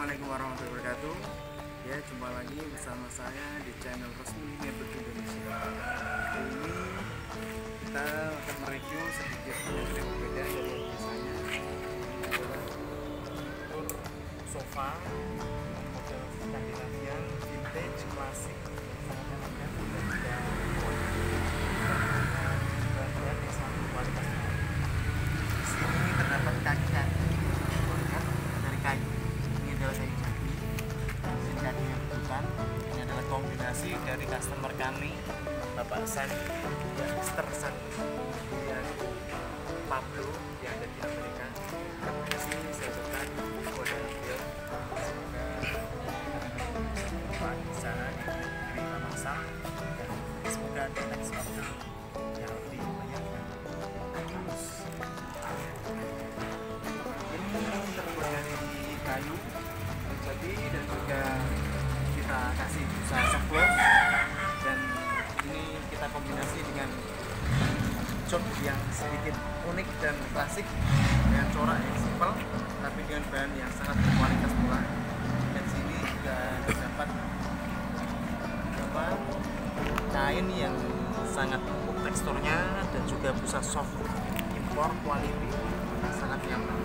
Assalamualaikum warahmatullahi wabarakatuh. Ya, jumpa lagi bersama saya di channel resmi Mebel Indonesia. Kali ini kita akan mereview sedikit yang berbeda dari yang biasanya. Ini adalah sofa model Skandinavia vintage klasik, sangat elegan dan juga bahan yang sangat kualitas. Di sini terdapat kaki-kaki dari kayu. Ini adalah kayu jati, mesin kakinya bukan. Ini adalah kombinasi dari customer kami, Bapak Sandi, ya, Mr. Sandi dan Pablo yang ada di Amerika. Di sini saya sertai kepada beliau. Semoga di sana di masa semoga ada next order yang lebih banyak dan bagus. Ini terbuat dari kayu jati dan juga kita kasih busa softball, dan ini kita kombinasi dengan jok yang sedikit unik dan klasik dengan corak yang simpel tapi dengan bahan yang sangat berkualitas pula. Dan sini juga terdapat kain yang sangat empuk teksturnya dan juga busa soft impor quality sangat nyaman.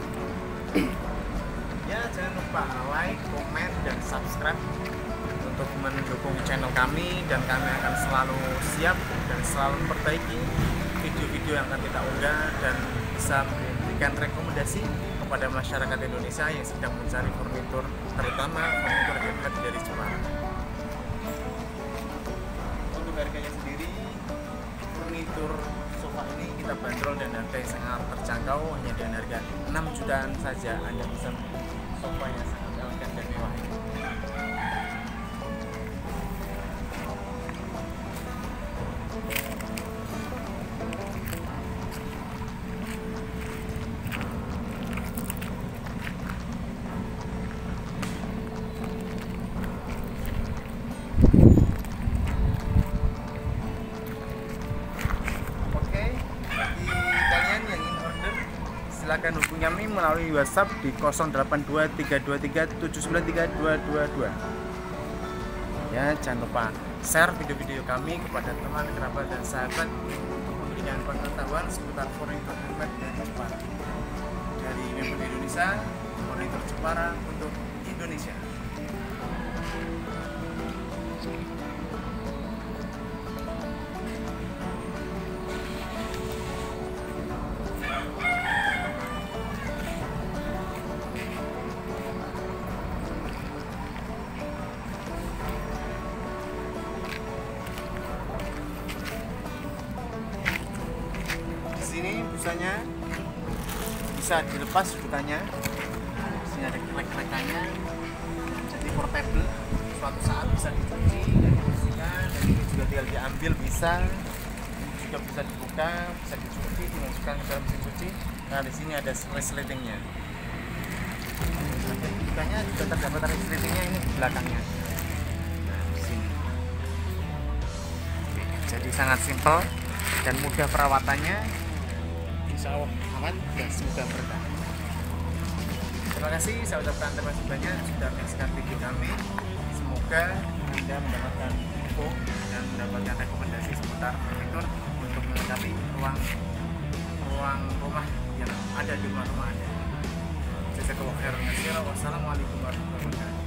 Ya, jangan lupa like, komen, dan subscribe untuk mendukung channel kami, dan kami akan selalu siap dan selalu memperbaiki video-video yang akan kita unggah dan bisa memberikan rekomendasi kepada masyarakat Indonesia yang sedang mencari furnitur, terutama furnitur handmade dari Jepara. Untuk harganya sendiri, furnitur sofa ini kita bandrol dan harga yang sangat terjangkau, hanya dengan harga 6 jutaan saja Anda bisa sofa yang sangat elegan dan mewah ini. Silakan hubungi kami melalui WhatsApp di 082323793222. Ya, jangan lupa share video-video kami kepada teman, kerabat, dan sahabat untuk memberikan pengetahuan seputar furnitur handmade dari Jepara. Dari Mebel Indonesia, furnitur Jepara untuk Indonesia. Ini busanya bisa dilepas dudukannya. Di sini ada klek-klekannya, jadi portable. Suatu saat bisa dicuci dan dibersihkan, dan ini juga tinggal diambil bisa. Ini juga bisa dibuka, bisa dicuci, dimasukkan ke dalam mesin cuci. Nah, di sini ada resletingnya. Dudukannya juga terdapat resletingnya ini di belakangnya. Nah, di sini. Oke, jadi sangat simpel dan mudah perawatannya. Insya Allah aman dan semoga berkah. Terima kasih, saya ucapkan terima kasih banyak sudah menyaksikan video kami. Semoga Anda mendapatkan info dan mendapatkan rekomendasi seputar furnitur untuk melengkapi ruang rumah yang ada di rumah Anda. Jazakallahu khairan katsiran. Wassalamualaikum warahmatullahi wabarakatuh.